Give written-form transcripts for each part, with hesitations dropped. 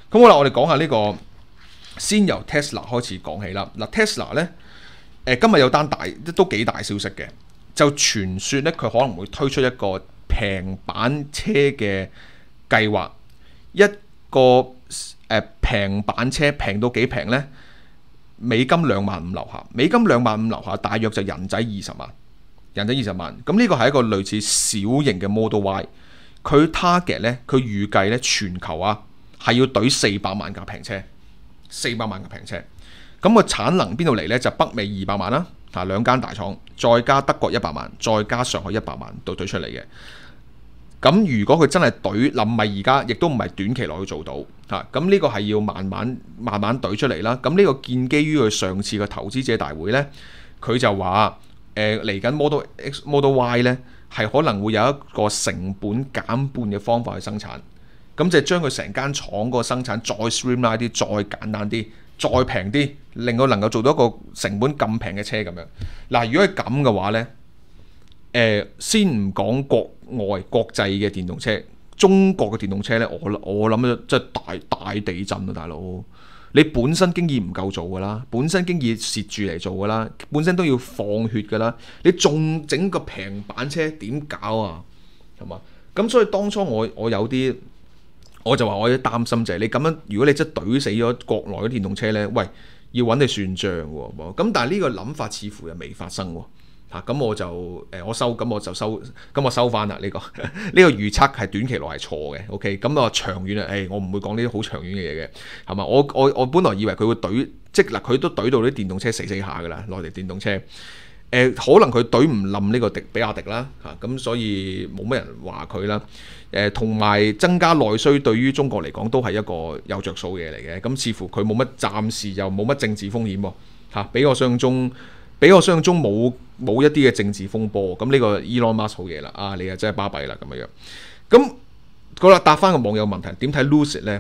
咁好啦，我哋講下呢個先由 Tesla 開始講起啦。嗱 Tesla 咧，今日有單都幾大消息嘅，就傳說咧佢可能會推出一個平板車嘅計劃，一個平板車平到幾平呢？美金25000樓下，美金25000樓下，大約就人仔20萬，人仔20萬。咁呢個係一個類似小型嘅 Model Y， 佢 target 咧，佢預計咧全球係要懟400萬架平車，400萬架平車。咁個產能邊度嚟呢？就北美200萬啦，兩間大廠，再加德國100萬，再加上海100萬都懟出嚟嘅。咁如果佢真係懟，唔係而家，亦都唔係短期內去做到嚇。咁呢個係要慢慢懟出嚟啦。咁呢個建基於佢上次嘅投資者大會呢，佢就話嚟緊 Model X、Model Y 呢係可能會有一個成本減半嘅方法去生產。咁就將佢成間廠個生產再 streamline 啲，再簡單啲，再平啲，令到能夠做到一個成本咁平嘅車咁樣。嗱，如果係咁嘅話呢，先唔講國外國際嘅電動車，中國嘅電動車呢，我諗即係大地震啊，大佬！你本身經已唔夠做噶啦，本身經已蝕住嚟做噶啦，本身都要放血噶啦，你仲整個平板車點搞啊？係嘛？咁所以當初我有啲，我就話我有啲擔心就係你咁樣，如果你真係懟死咗國內嘅電動車呢，喂，要揾你算賬喎。咁但係呢個諗法似乎又未發生喎。咁我就我收翻啦呢個呢個預測係短期內係錯嘅。OK， 咁我長遠我唔會講呢啲好長遠嘅嘢嘅，係嘛？我本來以為佢會懟，即嗱佢都懟到啲電動車死下㗎啦，內地電動車。可能佢懟唔冧呢個比亞迪啦，咁所以冇乜人話佢啦。同埋增加內需對於中國嚟講都係一個有着數嘅嘢嚟嘅。咁似乎佢冇乜，暫時又冇乜政治風險喎，比我想象中冇一啲嘅政治風波。咁呢個 Elon Musk 好嘢啦，你又真係巴閉啦咁樣。咁好啦，答翻個網友問題，點睇 Lucid 呢？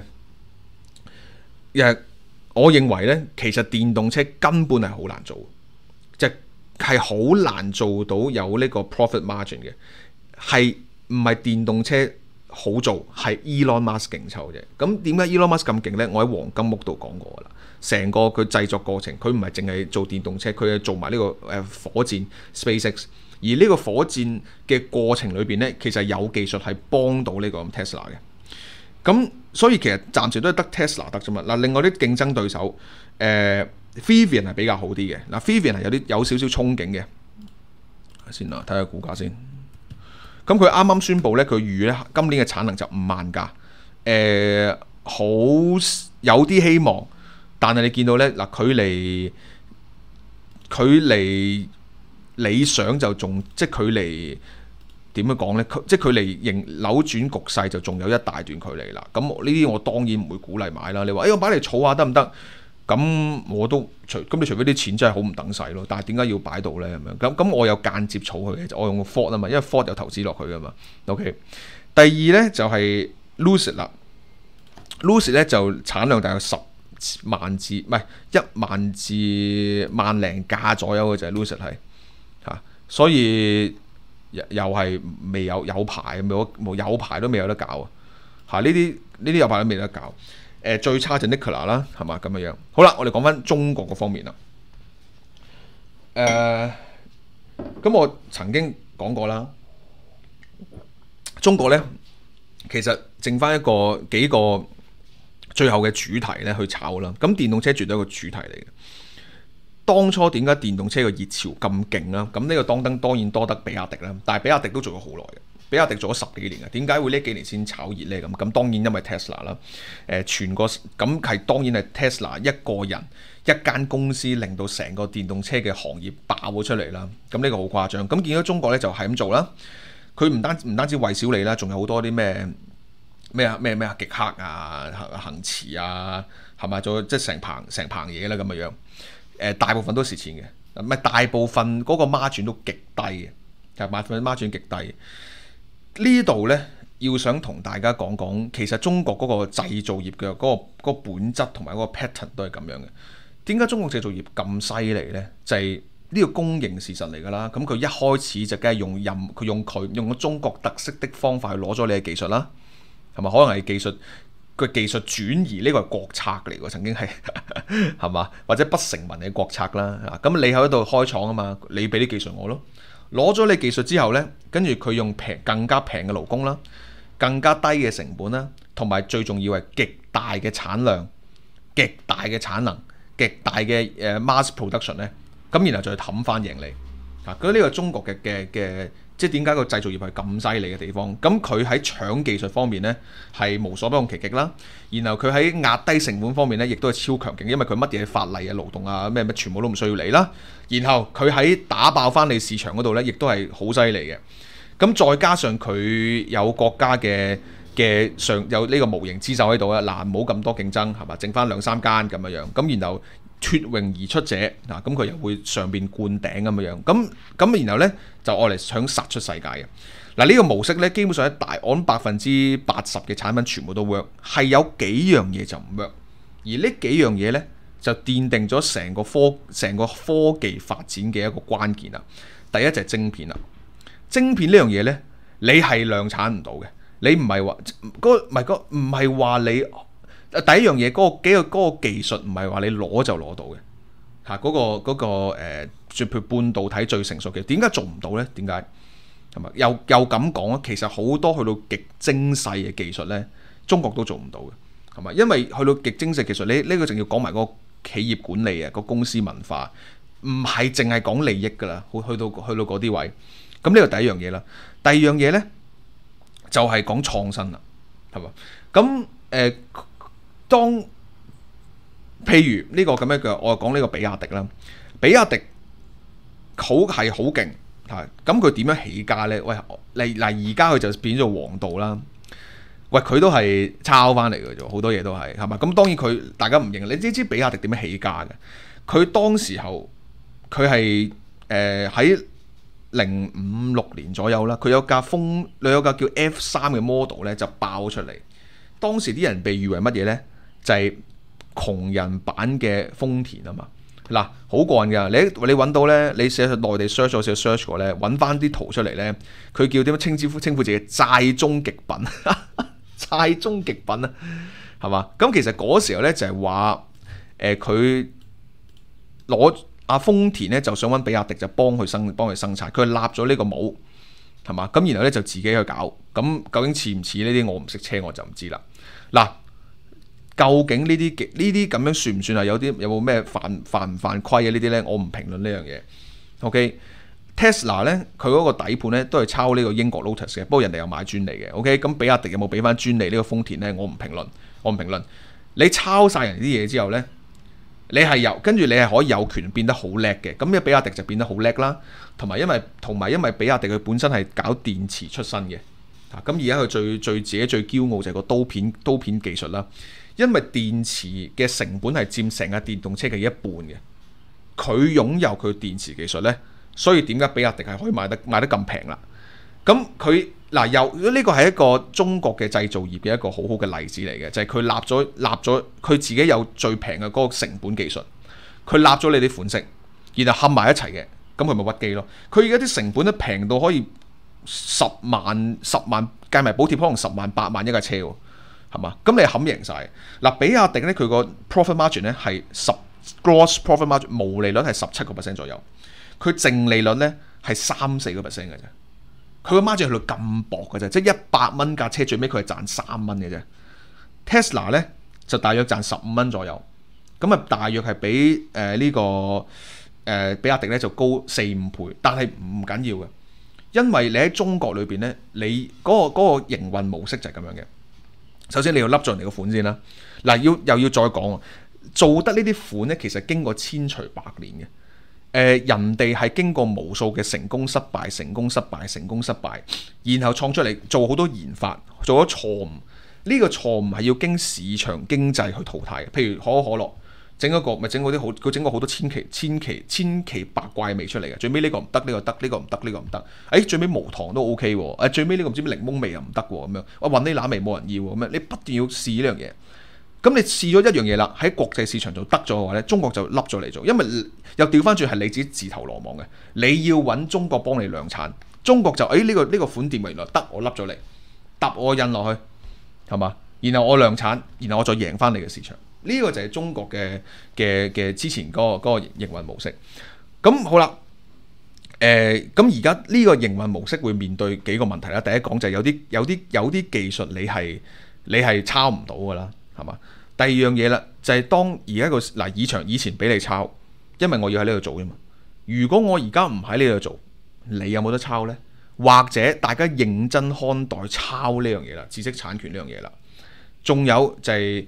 我認為呢，其實電動車根本係好難做，即係好難做到有呢個 profit margin 嘅，係唔係電動車好做，係 Elon Musk 勁抽啫。咁點解 Elon Musk 咁勁呢？我喺黃金屋度講過啦，成個佢製作過程，佢唔係淨係做電動車，佢係做埋呢個火箭 SpaceX。而呢個火箭嘅過程裏邊呢，其實有技術係幫到呢個 Tesla 嘅。咁所以其實暫時都係得 Tesla 得啫嘛。嗱，另外啲競爭對手Rivian 係比較好啲嘅。嗱 Rivian 係有少少憧憬嘅。先啦，睇下股價先。咁佢啱啱宣布咧，佢預咧今年嘅產能就5萬架。好有啲希望，但係你見到咧嗱，距離理想就仲即係距離點樣講咧？即係距離扭轉局勢就仲有一大段距離啦。咁呢啲我當然唔會鼓勵買啦。你話我擺嚟儲下得唔得？咁我都咁你除非啲錢真係好唔等使咯，但係點解要擺到咧咁樣？咁我有間接儲佢嘅，我用 Ford 啊嘛，因為 Ford 有投資落去噶嘛。OK， 第二咧就係 Lucid 啦。Lucid 咧就產量大概10萬至唔係1萬至萬零架左右嘅就係 Lucid 係嚇，所以又係未有牌，有牌都未有得搞啊嚇！呢啲有牌都未得搞。最差就 Nikola 啦，係嘛咁嘅樣。好啦，我哋講翻中國嗰方面啦。咁我曾經講過啦，中國咧其實剩翻幾個最後嘅主題咧去炒啦。咁電動車絕對係一個主題嚟嘅。當初點解電動車個熱潮咁勁啦？咁呢個當然多得比亞迪啦，但係比亞迪都做咗好耐嘅。比亞迪做咗10幾年嘅，點解會呢幾年先炒熱呢？咁當然因為 Tesla 啦，全個咁係當然係 Tesla 一個人一間公司令到成個電動車嘅行業爆咗出嚟啦。咁呢個好誇張。咁見到中國咧就係咁做啦。佢唔單止蔚小理啦，仲有好多啲咩極氪啊、恒馳啊，係咪？仲有即係成棚嘢啦咁嘅樣。大部分都蝕錢嘅，唔係大部分嗰個孖轉都極低嘅，係大部分孖轉極低。呢度呢，要想同大家講講，其實中國嗰個製造業嘅嗰個本質同埋嗰個 pattern 都係咁樣嘅。點解中國製造業咁犀利呢？就係呢個公認事實嚟㗎啦。咁佢一開始就梗係用個中國特色的方法去攞咗你嘅技術啦，係咪？可能係技術個技術轉移呢個係國策嚟喎，曾經係係嘛，或者不成文嘅國策啦。咁你喺度開廠啊嘛，你俾啲技術我咯，攞咗你技術之後呢，跟住佢用更加平嘅勞工啦，更加低嘅成本啦，同埋最重要係極大嘅產量、極大嘅產能、極大嘅mass production 呢。咁然後就去氹翻贏你。咁呢個中國嘅即係點解個製造業係咁犀利嘅地方？咁佢喺搶技術方面呢係無所不用其極啦。然後佢喺壓低成本方面呢亦都係超強勁，因為佢乜嘢法例啊、勞動啊、咩全部都唔需要理啦。然後佢喺打爆翻你市場嗰度呢，亦都係好犀利嘅。咁再加上佢有國家嘅有呢個無形之手喺度啦，嗱，冇咁多競爭係嘛，剩翻2-3間咁樣。咁然後脫穎而出者嗱，咁佢又會上邊灌頂咁樣，咁然後呢，就愛嚟想殺出世界嘅嗱。呢個模式呢，基本上喺我諗80%嘅產品全部都 work， 係有幾樣嘢就唔 work， 而呢幾樣嘢呢，就奠定咗成個科技發展嘅一個關鍵啦。第一就係晶片啦，晶片呢樣嘢呢，你係量產唔到嘅，你唔係話唔係話你。第一樣嘢嗰個技術唔係話你攞就攞到嘅嚇，譬如半導體最成熟嘅，點解做唔到呢？點解係咪又咁講啊？其實好多去到極精細嘅技術呢，中國都做唔到嘅，係咪？因為去到極精細技術，呢個仲要講埋嗰個企業管理啊，個公司文化，唔係淨係講利益㗎啦，去到嗰啲位。咁呢個第一樣嘢啦。第二樣嘢呢，就係講創新啦，係嘛？咁當譬如呢個咁樣嘅，我講呢個比亞迪啦，比亞迪好勁嚇，咁佢點樣起家呢？喂，嗱而家佢就變咗王道啦。喂，佢都係抄翻嚟嘅啫，好多嘢都係嘛。咁當然大家唔認，你知比亞迪點樣起家嘅？佢當時候佢係喺05、06年左右啦，佢有架叫 F3嘅 model 咧就爆出嚟，當時啲人被譽為乜嘢呢？就係窮人版嘅豐田啊嘛。嗱，好過癮㗎，你揾到呢，你寫去內地 search 咗少 search 過呢，揾翻啲圖出嚟呢，佢叫點樣稱呼自己債中極品，債中極品啊，係嘛？咁其實嗰時候呢，就係話佢攞阿豐田呢，就想揾比亞迪就幫佢生產，佢立咗呢個模係嘛？咁然後呢，就自己去搞，咁究竟似唔似呢啲？我唔識車我就唔知啦。嗱。究竟呢啲咁樣算唔算係有冇咩犯唔犯規嘅呢啲呢？我唔評論呢樣嘢。OK，Tesla 呢，佢嗰個底盤呢都係抄呢個英國 Lotus 嘅，不過人哋有買專利嘅。OK，咁比亞迪有冇俾翻專利呢個豐田呢？我唔評論。你抄晒人啲嘢之後呢，跟住你係可以有權變得好叻嘅。咁比亞迪就變得好叻啦。同埋因為比亞迪佢本身係搞電池出身嘅。咁而家佢自己最驕傲就係個刀片技術啦。因為電池嘅成本係佔成架電動車嘅一半嘅，佢擁有佢電池技術呢，所以點解比亞迪係可以賣得咁平啦？咁佢呢個係一個中國嘅製造業嘅一個好好嘅例子嚟嘅，就係佢立咗佢自己有最平嘅嗰個成本技術，佢立咗你啲款式，然後冚埋一齊嘅，咁佢咪屈機咯？佢而家啲成本都平到可以10萬計埋補貼，可能10萬8萬一架車喎。係嘛？咁你冚贏晒。嗱，比亞迪咧佢個 profit margin 咧係gross profit margin 毛利率係17% 左右，佢淨利率咧係3-4%嘅啫。佢個 margin 去到咁薄嘅啫，即係100蚊架車最尾佢係賺3蚊嘅啫。Tesla 咧就大約賺15蚊左右，咁啊大約係比呢個比亞迪咧就高4-5倍，但係唔緊要嘅，因為你喺中國裏邊咧，你嗰個營運模式就係咁樣嘅。首先你要笠咗人哋個款先啦，嗱又要再講，做得呢啲款咧，其實經過千錘百煉嘅，人哋係經過無數嘅成功失敗，然後創出嚟做好多研發，做咗錯誤，呢個錯誤係要經市場經濟去淘汰嘅。譬如可口可樂整一個咪整嗰啲好，佢整過好多千奇百怪味出嚟嘅，最尾呢個唔得，呢個得，呢個唔得，呢個唔得，最尾無糖都 OK 喎，最尾呢個唔知咩檸檬味又唔得喎，咁樣雲呢拿味冇人要喎，咁樣你不斷要試呢樣嘢，咁你試咗一樣嘢啦，喺國際市場就得咗嘅話咧，中國就笠咗嚟做，因為又調翻轉係你自己自投羅網嘅，你要揾中國幫你量產，中國就呢個款店原來得，我笠咗嚟，揼我印落去，係嘛？ 然後我量產，然後我再贏翻你嘅市場。呢個就係中國嘅之前嗰個營運模式。咁好啦，咁而家呢個營運模式會面對幾個問題啦。第一講就係有啲技術你係抄唔到噶啦，係嘛？第二樣嘢啦，就係當而家以前俾你抄，因為我要喺呢度做啫嘛。如果我而家唔喺呢度做，你有冇得抄呢？或者大家認真看待抄呢樣嘢啦，知識產權呢樣嘢啦。仲有就係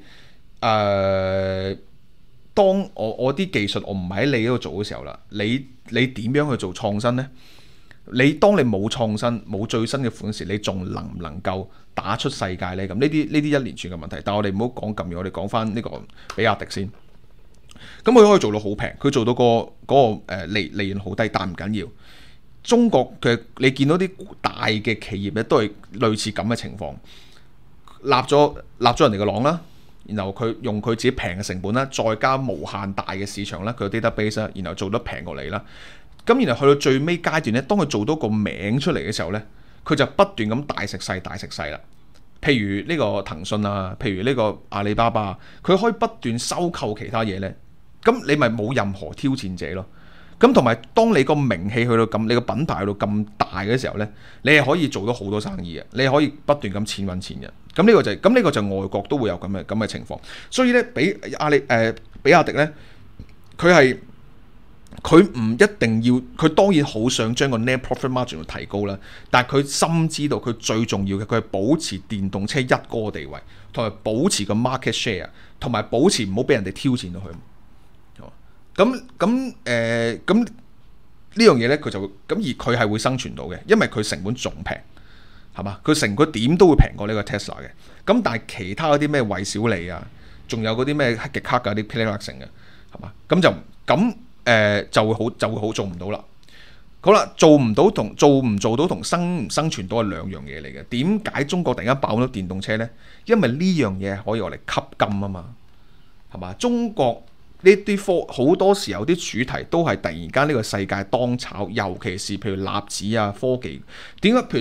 當我啲技術我唔喺你嗰度做嘅時候啦，你點樣去做創新呢？當你冇創新冇最新嘅款式，你仲能唔能夠打出世界呢？咁呢啲一連串嘅問題。但係我哋唔好講咁遠，我哋講翻呢個比亞迪先。咁佢可以做到好平，佢做到嗰個利潤好低，但唔緊要。中國嘅你見到啲大嘅企業咧，都係類似咁嘅情況，立咗人哋嘅浪啦，然後佢用佢自己平嘅成本啦，再加無限大嘅市場啦，佢嘅 database 啦，然後做得平過你啦。咁然後去到最尾階段咧，當佢做到個名出嚟嘅時候咧，佢就不斷咁大食細啦。譬如呢個騰訊啊，譬如呢個阿里巴巴，佢可以不斷收購其他嘢咧，咁你咪冇任何挑戰者咯。咁同埋，當你個名氣去到咁，你個品牌去到咁大嘅時候呢，你係可以做到好多生意嘅，你係可以不斷咁錢揾錢嘅。咁呢個就外國都會有咁嘅情況。所以呢，比亞迪呢，佢唔一定要，佢當然好想將個 net profit margin 提高啦。但係佢深知道佢最重要嘅，佢係保持電動車一哥嘅地位，同埋保持個 market share， 同埋保持唔好俾人哋挑戰到佢。咁呢樣嘢呢，佢就會咁，而佢係會生存到嘅，因為佢成本仲平，係嘛？佢成本點都會平過呢個 Tesla 嘅。咁但係其他嗰啲咩蔚小理啊，仲有嗰啲咩極氪嗰啲 Playrixing 嘅，係嘛？就會好做唔到啦。好啦，做唔到同做唔做到同生唔生存到係兩樣嘢嚟嘅。點解中國突然間爆咗電動車呢？因為呢樣嘢可以攞嚟吸金啊嘛，係嘛？中國呢啲好多時候啲主題都係突然間呢個世界當炒，尤其是譬如納指啊、科技。點解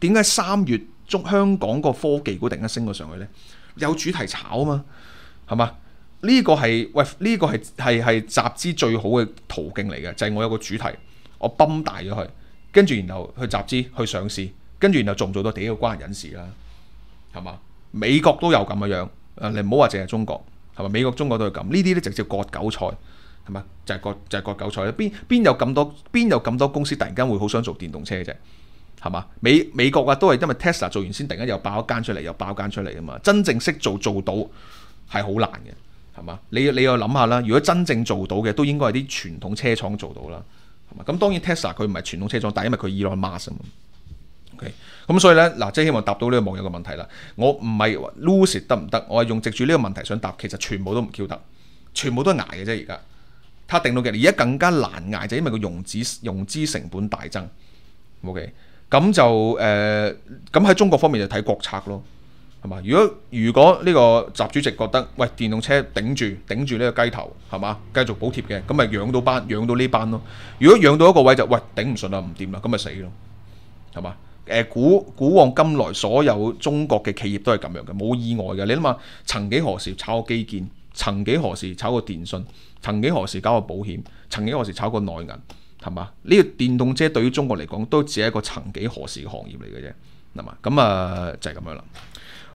3月香港個科技股突然間升咗上去呢？有主題炒啊嘛，係嘛？呢個係集資最好嘅途徑嚟嘅，就係我有個主題，我泵大咗佢，跟住然後去集資去上市，跟住然後做唔做到第一個關人事啦，係嘛？美國都有咁嘅樣，你唔好話淨係中國。係咪美國、中國都係咁？呢啲咧直接割韭菜，係咪？就係割韭菜咧。邊有咁多公司突然間會好想做電動車啫？係嘛？美國啊，都係因為 Tesla 做完先，突然間又爆一間出嚟啊嘛！真正識做到係好難嘅，係嘛？你又諗下啦，如果真正做到嘅，都應該係啲傳統車廠做到啦，係嘛？咁當然 Tesla 佢唔係傳統車廠，但係因為佢 Elon Musk 啊嘛。OK， 咁所以咧嗱，即係希望答到呢個網友嘅問題啦。我唔係 lose 得唔得，我係用藉住呢個問題想答。其實全部都唔 Q 得，全部都係捱嘅啫。而家他定到嘅，而家更加難捱就因為個融資成本大增。OK， 咁就咁喺中國方面就睇國策咯，係嘛？如果呢個習主席覺得喂電動車頂住呢個雞頭係嘛，繼續補貼嘅，咁咪養到呢班咯。如果養到一個位就喂頂唔順啦，唔掂啦，咁咪死咯，係嘛？古往今來所有中國嘅企業都係咁樣嘅，冇意外嘅。你諗下，曾幾何時炒過基建，曾幾何時炒過電信，曾幾何時搞過保險，曾幾何時炒過內銀，係嘛？呢個電動車對於中國嚟講都只係一個曾幾何時嘅行業嚟嘅啫，係嘛？咁就係咁樣啦。